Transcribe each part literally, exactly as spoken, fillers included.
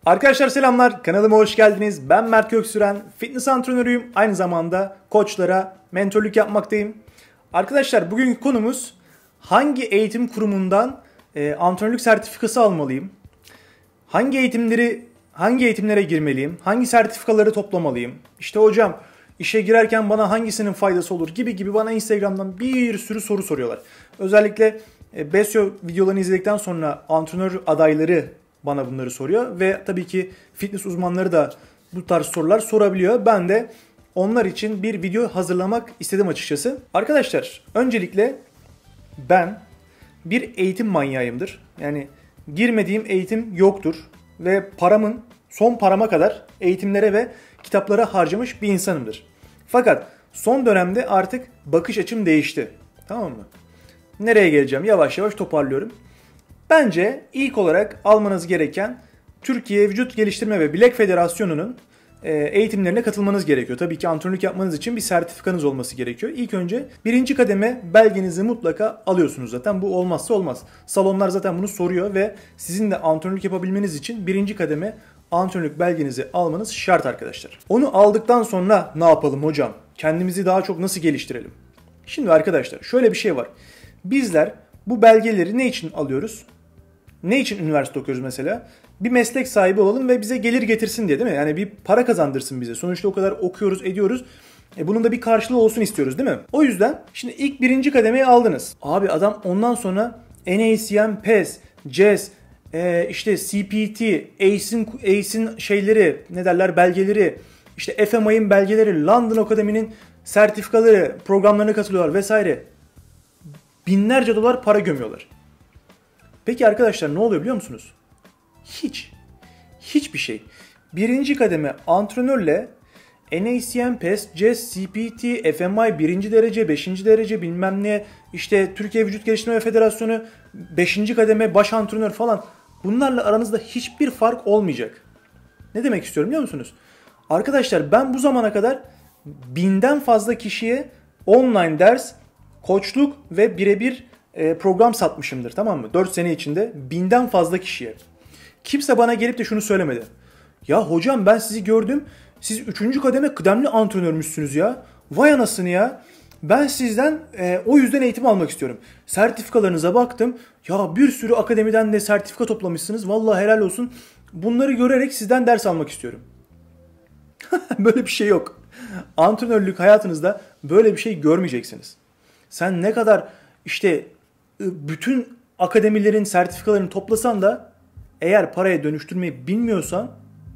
Arkadaşlar selamlar, kanalıma hoş geldiniz. Ben Mert Köksüren, fitness antrenörüyüm. Aynı zamanda koçlara mentörlük yapmaktayım. Arkadaşlar bugünkü konumuz hangi eğitim kurumundan e, antrenörlük sertifikası almalıyım? Hangi eğitimleri, hangi eğitimlere girmeliyim? Hangi sertifikaları toplamalıyım? İşte hocam işe girerken bana hangisinin faydası olur gibi gibi bana Instagram'dan bir sürü soru soruyorlar. Özellikle e, Besyo videolarını izledikten sonra antrenör adayları bana bunları soruyor ve tabii ki fitness uzmanları da bu tarz sorular sorabiliyor. Ben de onlar için bir video hazırlamak istedim açıkçası. Arkadaşlar öncelikle ben bir eğitim manyağıyımdır. Yani girmediğim eğitim yoktur ve paramın son parama kadar eğitimlere ve kitaplara harcamış bir insanımdır. Fakat son dönemde artık bakış açım değişti. Tamam mı? Nereye geleceğim? Yavaş yavaş toparlıyorum. Bence ilk olarak almanız gereken Türkiye Vücut Geliştirme ve Bilek Federasyonu'nun eğitimlerine katılmanız gerekiyor. Tabii ki antrenörlük yapmanız için bir sertifikanız olması gerekiyor. İlk önce birinci kademe belgenizi mutlaka alıyorsunuz zaten. Bu olmazsa olmaz. Salonlar zaten bunu soruyor ve sizin de antrenörlük yapabilmeniz için birinci kademe antrenörlük belgenizi almanız şart arkadaşlar. Onu aldıktan sonra ne yapalım hocam? Kendimizi daha çok nasıl geliştirelim? Şimdi arkadaşlar şöyle bir şey var. Bizler bu belgeleri ne için alıyoruz? Ne için üniversite okuyoruz mesela? Bir meslek sahibi olalım ve bize gelir getirsin diye değil mi? Yani bir para kazandırsın bize. Sonuçta o kadar okuyoruz, ediyoruz. E bunun da bir karşılığı olsun istiyoruz değil mi? O yüzden şimdi ilk birinci kademeyi aldınız. Abi adam ondan sonra N A C M, P E S, C E S, e, işte C P T, A C E'in A C E'in şeyleri, ne derler belgeleri, işte F M I'nin belgeleri, London Akademi'nin sertifikaları, programlarına katılıyorlar vesaire. Binlerce dolar para gömüyorlar. Peki arkadaşlar ne oluyor biliyor musunuz? Hiç. Hiçbir şey. Birinci kademe antrenörle N A C M, P E S, C E S, C P T, F M I birinci derece, beşinci derece bilmem ne, işte Türkiye Vücut Geliştirme Federasyonu beşinci kademe baş antrenör falan, bunlarla aranızda hiçbir fark olmayacak. Ne demek istiyorum biliyor musunuz? Arkadaşlar ben bu zamana kadar binden fazla kişiye online ders, koçluk ve birebir program satmışımdır, tamam mı? dört sene içinde binden fazla kişiye. Kimse bana gelip de şunu söylemedi. Ya hocam ben sizi gördüm. Siz üçüncü kademe kıdemli antrenörmüşsünüz ya. Vay anasını ya. Ben sizden e, o yüzden eğitim almak istiyorum. Sertifikalarınıza baktım. Ya bir sürü akademiden de sertifika toplamışsınız. Vallahi helal olsun. Bunları görerek sizden ders almak istiyorum. Böyle bir şey yok. Antrenörlük hayatınızda böyle bir şey görmeyeceksiniz. Sen ne kadar işte bütün akademilerin sertifikalarını toplasan da eğer paraya dönüştürmeyi bilmiyorsan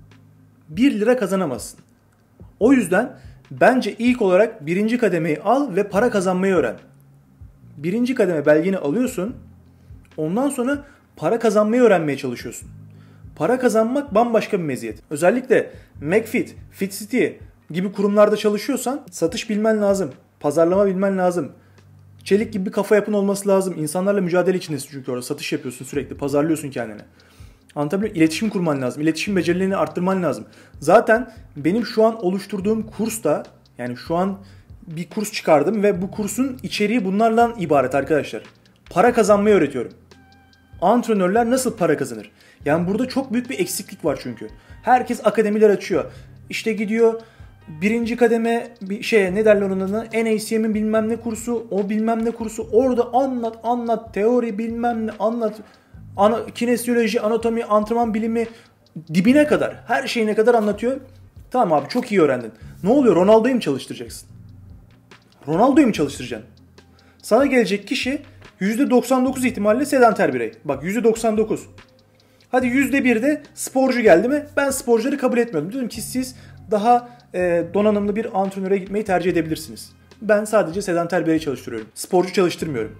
bir lira kazanamazsın. O yüzden bence ilk olarak birinci kademeyi al ve para kazanmayı öğren. Birinci kademe belgeni alıyorsun. Ondan sonra para kazanmayı öğrenmeye çalışıyorsun. Para kazanmak bambaşka bir meziyet. Özellikle McFit, FitCity gibi kurumlarda çalışıyorsan satış bilmen lazım. Pazarlama bilmen lazım. Çelik gibi bir kafa yapın olması lazım. İnsanlarla mücadele içindesin çünkü orada satış yapıyorsun sürekli. Pazarlıyorsun kendini. Anlatabiliyor muyum? İletişim kurman lazım. İletişim becerilerini arttırman lazım. Zaten benim şu an oluşturduğum kursta, yani şu an bir kurs çıkardım ve bu kursun içeriği bunlardan ibaret arkadaşlar. Para kazanmayı öğretiyorum. Antrenörler nasıl para kazanır? Yani burada çok büyük bir eksiklik var çünkü. Herkes akademiler açıyor. İşte gidiyor birinci kademe bir şeye, ne derler onun adına, N A C M'in bilmem ne kursu, o bilmem ne kursu. Orada anlat anlat teori bilmem ne anlat. Ana, kinesiyoloji, anatomi, antrenman bilimi dibine kadar, her şeyine kadar anlatıyor. Tamam abi çok iyi öğrendin. Ne oluyor? Ronaldo'yu mu çalıştıracaksın? Ronaldo'yu mu çalıştıracaksın? Sana gelecek kişi yüzde doksan dokuz ihtimalle sedanter birey. Bak yüzde doksan dokuz. Hadi yüzde bir de sporcu geldi mi? Ben sporcuları kabul etmiyordum. Dedim ki siz daha e, donanımlı bir antrenöre gitmeyi tercih edebilirsiniz. Ben sadece sedanter birey çalıştırıyorum. Sporcu çalıştırmıyorum.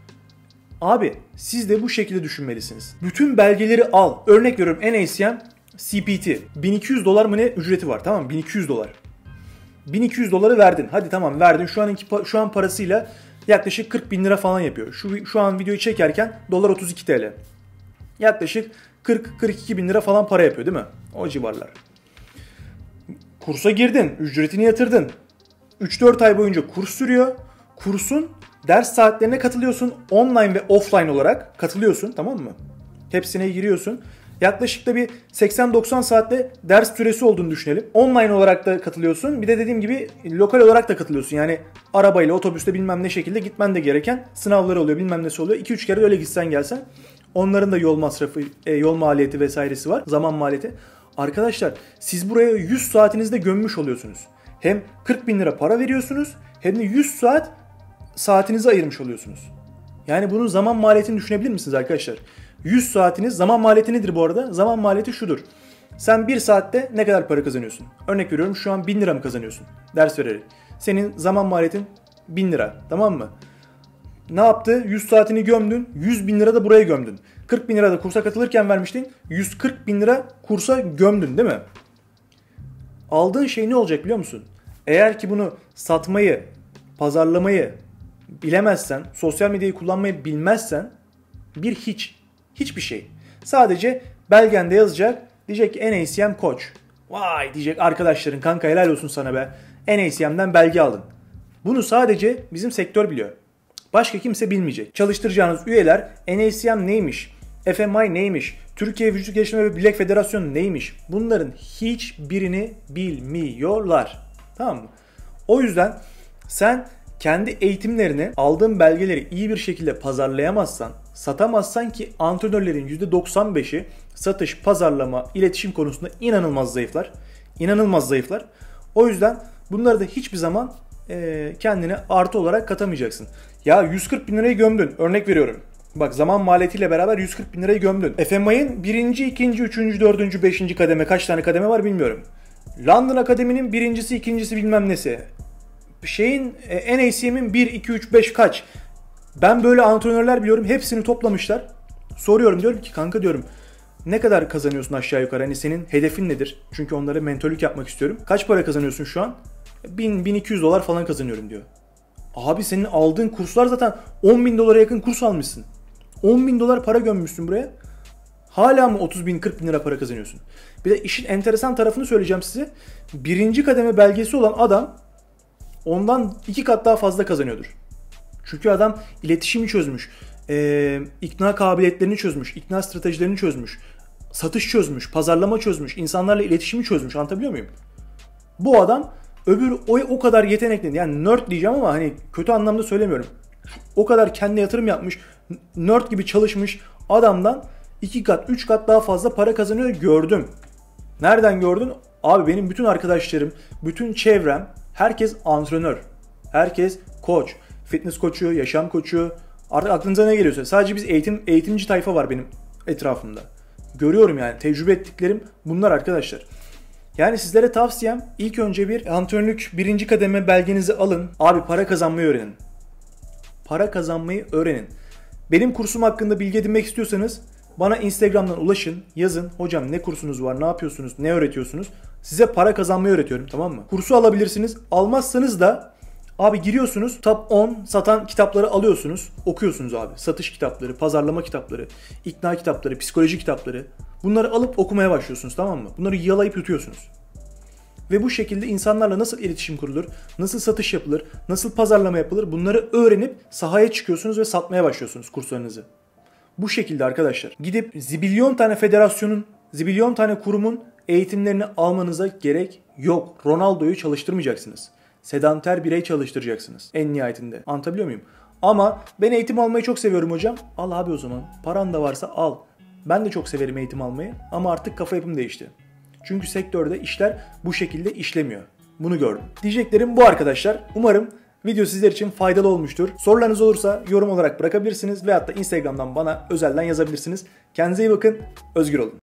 Abi siz de bu şekilde düşünmelisiniz. Bütün belgeleri al. Örnek veriyorum N A C M, C P T. bin iki yüz dolar mı ne ücreti var, tamam mı? bin iki yüz dolar. bin iki yüz doları verdin. Hadi tamam verdin. Şu anki şu an parasıyla yaklaşık kırk bin lira falan yapıyor. Şu, şu an videoyu çekerken dolar otuz iki T L. Yaklaşık kırk kırk iki bin lira falan para yapıyor değil mi? O civarlar. Kursa girdin. Ücretini yatırdın. üç dört ay boyunca kurs sürüyor. Kursun ders saatlerine katılıyorsun. Online ve offline olarak katılıyorsun, tamam mı? Hepsine giriyorsun. Yaklaşık da bir seksen doksan saatte ders süresi olduğunu düşünelim. Online olarak da katılıyorsun. Bir de dediğim gibi lokal olarak da katılıyorsun. Yani arabayla, otobüste bilmem ne şekilde gitmen de gereken sınavları oluyor, bilmem nesi oluyor. iki üç kere öyle gitsen gelsen. Onların da yol masrafı, yol maliyeti vesairesi var. Zaman maliyeti. Arkadaşlar siz buraya yüz saatinizde gömmüş oluyorsunuz. Hem kırk bin lira para veriyorsunuz hem de yüz saat saatinizi ayırmış oluyorsunuz. Yani bunun zaman maliyetini düşünebilir misiniz arkadaşlar? yüz saatiniz, zaman maliyeti nedir bu arada? Zaman maliyeti şudur. Sen bir saatte ne kadar para kazanıyorsun? Örnek veriyorum, şu an bin lira mı kazanıyorsun ders vererek? Senin zaman maliyetin bin lira, tamam mı? Ne yaptı? yüz saatini gömdün, yüz bin lira da buraya gömdün. kırk bin lira da kursa katılırken vermiştin, yüz kırk bin lira kursa gömdün değil mi? Aldığın şey ne olacak biliyor musun? Eğer ki bunu satmayı, pazarlamayı bilemezsen, sosyal medyayı kullanmayı bilmezsen bir hiç, hiçbir şey. Sadece belgende yazacak, diyecek ki N A C M koç. Vay diyecek arkadaşların, kanka helal olsun sana be. N A C M'den belge aldın. Bunu sadece bizim sektör biliyor. Başka kimse bilmeyecek. Çalıştıracağınız üyeler N A C M neymiş, F M I neymiş, Türkiye Vücut Geliştirme ve Bilek Federasyonu neymiş, bunların hiçbirini bilmiyorlar. Tamam mı? O yüzden sen kendi eğitimlerini, aldığın belgeleri iyi bir şekilde pazarlayamazsan, satamazsan, ki antrenörlerin yüzde doksan beşi satış, pazarlama, iletişim konusunda inanılmaz zayıflar. İnanılmaz zayıflar. O yüzden bunları da hiçbir zaman e, kendine artı olarak katamayacaksın. Ya yüz kırk bin lirayı gömdün. Örnek veriyorum. Bak, zaman maliyetiyle beraber yüz kırk bin lirayı gömdün. F M I'nin birinci, ikinci, üçüncü, dördüncü, beşinci kademe, kaç tane kademe var bilmiyorum. London Akademi'nin birincisi, ikincisi bilmem nesi. Şeyin N A C M'in bir, iki, üç, beş kaç. Ben böyle antrenörler biliyorum. Hepsini toplamışlar. Soruyorum, diyorum ki kanka diyorum, ne kadar kazanıyorsun aşağı yukarı? Hani senin hedefin nedir? Çünkü onlara mentörlük yapmak istiyorum. Kaç para kazanıyorsun şu an? bin, bin iki yüz dolar falan kazanıyorum diyor. Abi senin aldığın kurslar zaten on bin dolara yakın kurs almışsın. on bin dolar para gömmüşsün buraya. Hala mı otuz bin, kırk bin lira para kazanıyorsun? Bir de işin enteresan tarafını söyleyeceğim size. Birinci kademe belgesi olan adam ondan iki kat daha fazla kazanıyordur. Çünkü adam iletişimi çözmüş, e, ikna kabiliyetlerini çözmüş, ikna stratejilerini çözmüş, satış çözmüş, pazarlama çözmüş, insanlarla iletişimi çözmüş. Anlatabiliyor muyum? Bu adam öbür o, o kadar yetenekli, yani nerd diyeceğim ama hani kötü anlamda söylemiyorum. O kadar kendi yatırım yapmış, nerd gibi çalışmış adamdan iki kat, üç kat daha fazla para kazanıyor, gördüm. Nereden gördün? Abi benim bütün arkadaşlarım, bütün çevrem, herkes antrenör. Herkes koç. Fitness koçu, yaşam koçu. Artık aklınıza ne geliyorsa. Sadece biz eğitim eğitimci tayfa var benim etrafımda. Görüyorum yani. Tecrübe ettiklerim bunlar arkadaşlar. Yani sizlere tavsiyem, ilk önce bir antrenörlük birinci kademe belgenizi alın. Abi para kazanmayı öğrenin. Para kazanmayı öğrenin. Benim kursum hakkında bilgi edinmek istiyorsanız bana Instagram'dan ulaşın, yazın. Hocam ne kursunuz var, ne yapıyorsunuz, ne öğretiyorsunuz? Size para kazanmayı öğretiyorum, tamam mı? Kursu alabilirsiniz. Almazsanız da abi giriyorsunuz, top on satan kitapları alıyorsunuz, okuyorsunuz abi. Satış kitapları, pazarlama kitapları, ikna kitapları, psikoloji kitapları. Bunları alıp okumaya başlıyorsunuz, tamam mı? Bunları yalayıp yutuyorsunuz. Ve bu şekilde insanlarla nasıl iletişim kurulur, nasıl satış yapılır, nasıl pazarlama yapılır, bunları öğrenip sahaya çıkıyorsunuz ve satmaya başlıyorsunuz kurslarınızı. Bu şekilde arkadaşlar. Gidip zibilyon tane federasyonun, zibilyon tane kurumun eğitimlerini almanıza gerek yok. Ronaldo'yu çalıştırmayacaksınız. Sedanter birey çalıştıracaksınız en nihayetinde. Anlatabiliyor muyum? Ama ben eğitim almayı çok seviyorum hocam. Al abi o zaman. Paran da varsa al. Ben de çok severim eğitim almayı ama artık kafa yapım değişti. Çünkü sektörde işler bu şekilde işlemiyor. Bunu gördüm. Diyeceklerim bu arkadaşlar. Umarım video sizler için faydalı olmuştur. Sorularınız olursa yorum olarak bırakabilirsiniz veyahut da Instagram'dan bana özelden yazabilirsiniz. Kendinize iyi bakın. Özgür olun.